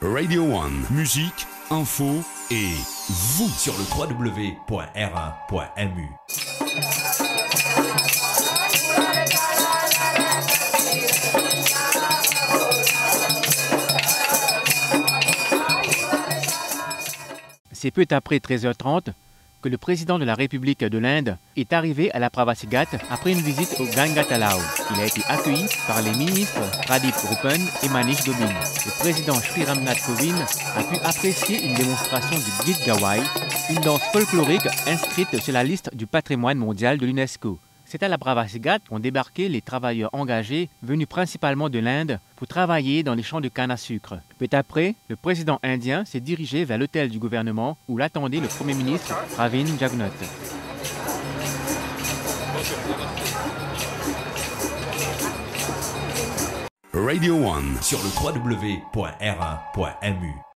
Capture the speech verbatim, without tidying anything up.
Radio One, musique, info et vous sur le w w w point r un point m u. C'est peu après treize heures trente que le président de la République de l'Inde est arrivé à la Pravasigat après une visite au Ganga Talao. Il a été accueilli par les ministres Pradip Rupan et Manish Dobin. Le président Shri Ramnath Kovind a pu apprécier une démonstration du Git Gawai, une danse folklorique inscrite sur la liste du patrimoine mondial de l'UNESCO. C'est à la Pravasigat qu'ont débarqué les travailleurs engagés venus principalement de l'Inde pour travailler dans les champs de canne à sucre. Peu après, le président indien s'est dirigé vers l'hôtel du gouvernement où l'attendait le Premier ministre Pravin Jagnnath. Radio One sur le w w w point r un point m u.